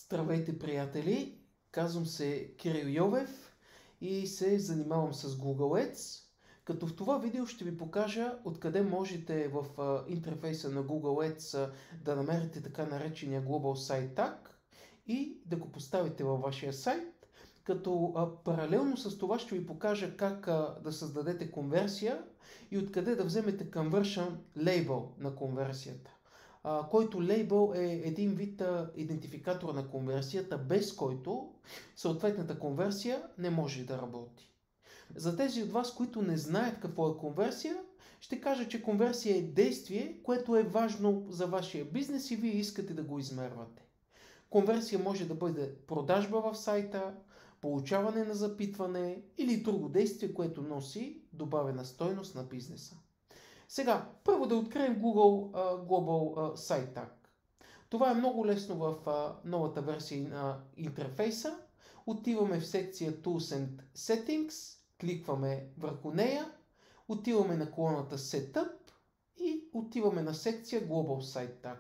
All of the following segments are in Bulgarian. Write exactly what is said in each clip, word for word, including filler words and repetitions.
Здравейте, приятели! Казвам се Кирил Йовев и се занимавам с Google Ads, като в това видео ще ви покажа откъде можете в интерфейса на Google Ads да намерите така наречения Global Site Tag и да го поставите във вашия сайт, като а, паралелно с това ще ви покажа как а, да създадете конверсия и откъде да вземете conversion label на конверсията, а, който лейбъл е един вид а, идентификатор на конверсията, без който съответната конверсия не може да работи. За тези от вас, които не знаят какво е конверсия, ще кажа, че конверсия е действие, което е важно за вашия бизнес и вие искате да го измервате. Конверсия може да бъде продажба в сайта, получаване на запитване или друго действие, което носи добавена стойност на бизнеса. Сега, първо да открием Google uh, Global uh, Site Tag. Това е много лесно в uh, новата версия на интерфейса. Отиваме в секция Tools and Settings, кликваме върху нея, отиваме на колоната Setup и отиваме на секция Global Site Tag.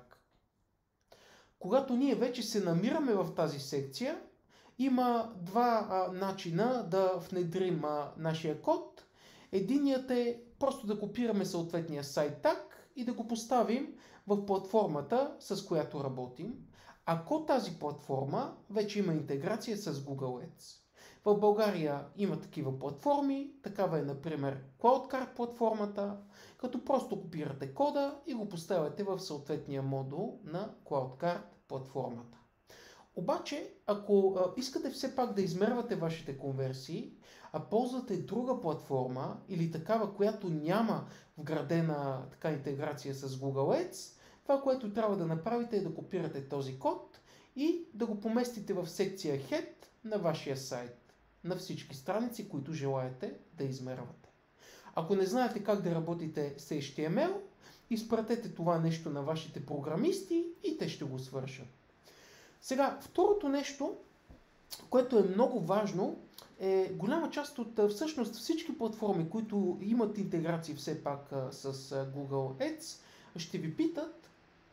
Когато ние вече се намираме в тази секция, има два а, начина да внедрим а, нашия код. Единият е просто да копираме съответния сайт таг и да го поставим в платформата, с която работим, ако тази платформа вече има интеграция с Google Ads. В България има такива платформи, такава е например CloudCard платформата, като просто копирате кода и го поставяте в съответния модул на CloudCard платформата. Обаче, ако а, искате все пак да измервате вашите конверсии, а ползвате друга платформа или такава, която няма вградена така интеграция с Google Ads, това, което трябва да направите е да копирате този код и да го поместите в секция Head на вашия сайт, на всички страници, които желаете да измервате. Ако не знаете как да работите с Ейч Ти Ем Ел, изпратете това нещо на вашите програмисти и те ще го свършат. Сега, второто нещо, което е много важно, е голяма част от всъщност всички платформи, които имат интеграции все пак с Google Ads, ще ви питат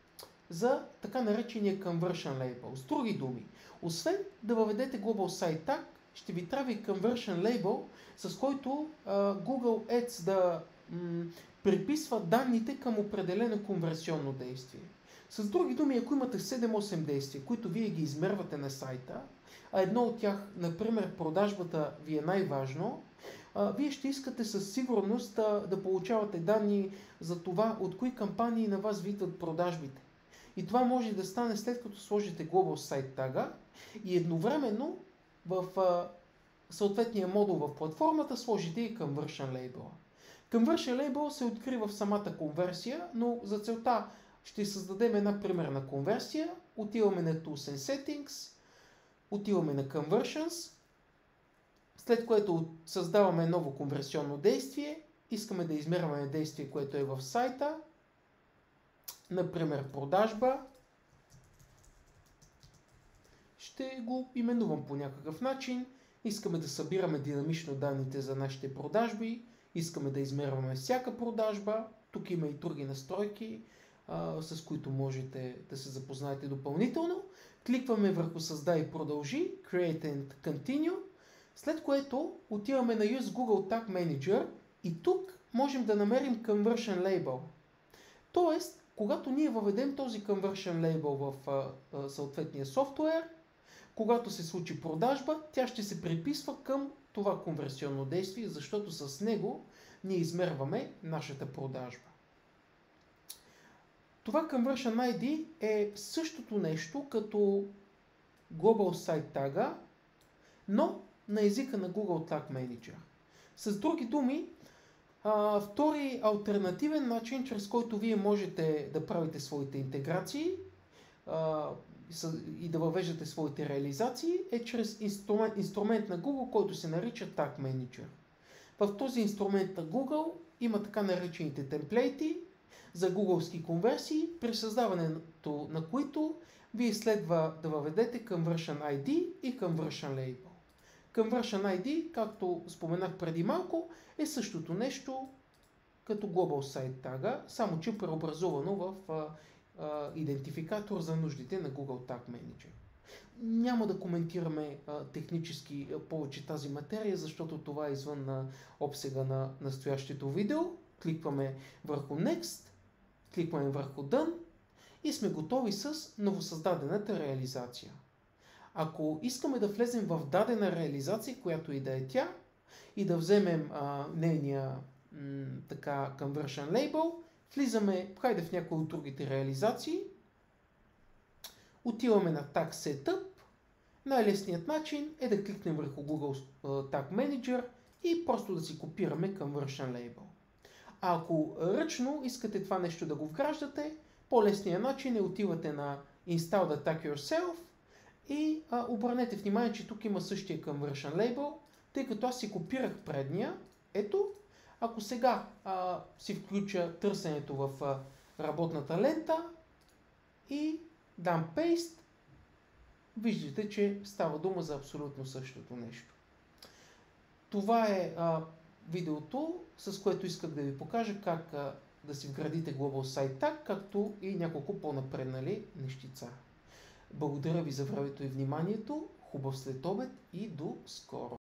за така наречения conversion label. С други думи, освен да въведете Global Site Tag, ще ви трябва и conversion label, с който а, Google Ads да м, приписва данните към определено конверсионно действие. С други думи, ако имате седем-осем действия, които вие ги измервате на сайта, а едно от тях, например, продажбата ви е най-важно, вие ще искате със сигурност да, да получавате данни за това, от кои кампании на вас видват продажбите. И това може да стане след като сложите Global Site Tag и едновременно в а, съответния модул в платформата сложите и Conversion Label. Conversion Label се открива в самата конверсия, но за целта ще създадем една примерна конверсия, отиваме на Tools and Settings, отиваме на Conversions, след което създаваме ново конверсионно действие, искаме да измерваме действие, което е в сайта, например продажба, ще го именувам по някакъв начин, искаме да събираме динамично данните за нашите продажби, искаме да измерваме всяка продажба, тук има и други настройки, с които можете да се запознаете допълнително. Кликваме върху Създай и продължи, Create and Continue, след което отиваме на Use Google Tag Manager и тук можем да намерим Conversion Label. Тоест, когато ние въведем този Conversion Label в а, а, съответния софтуер, когато се случи продажба, тя ще се приписва към това конверсионно действие, защото с него ние измерваме нашата продажба. Това Conversion ай ди е същото нещо като Global Site Tag, но на езика на Google Tag Manager. С други думи, а, втори алтернативен начин, чрез който вие можете да правите своите интеграции а, и да въвеждате своите реализации, е чрез инструмент, инструмент на Google, който се нарича Tag Manager. В този инструмент на Google има така наречените темплейти за гугълски конверсии, при създаването на които вие следва да въведете Conversion ай ди и Conversion Label. Conversion ай ди, както споменах преди малко, е същото нещо като Global Site Tag, само че преобразувано в а, а, идентификатор за нуждите на Google Tag Manager. няма да коментираме а, технически а, повече тази материя, защото това е извън на обсега на настоящето видео. Кликваме върху Next, кликваме върху Done и сме готови с новосъздадената реализация. Ако искаме да влезем в дадена реализация, която и да е тя, и да вземем а, нейния м, така conversion label, влизаме, хайде в някои от другите реализации, отиваме на Tag Setup. Най-лесният начин е да кликнем върху Google Tag Manager и просто да си копираме conversion label. А ако ръчно искате това нещо да го вграждате, по-лесният начин е отивате на Install the Tag Yourself и а, обърнете внимание, че тук има същия conversion label, тъй като аз си копирах предния. Ето, ако сега а, си включа търсенето в а, работната лента и дам Paste, виждате, че става дума за абсолютно същото нещо. Това е а, видеото, с което исках да ви покажа как а, да си вградите Global Site Tag, както и няколко по-напреднали нещица. Благодаря ви за времето и вниманието, хубав следобед и до скоро!